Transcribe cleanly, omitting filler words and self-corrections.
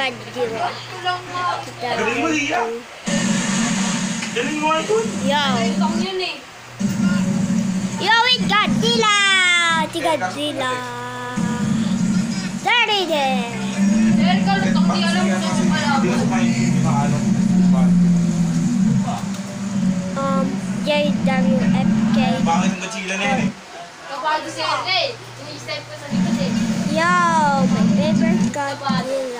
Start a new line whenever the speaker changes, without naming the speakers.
Godzilla.
Galing mo, Iya. Galing mo, Icon.
Yo. Yo, with Godzilla. Si Godzilla. Sorry din. JWFK.
Bakit ang Godzilla na yan eh?
Yo, my favorite Godzilla.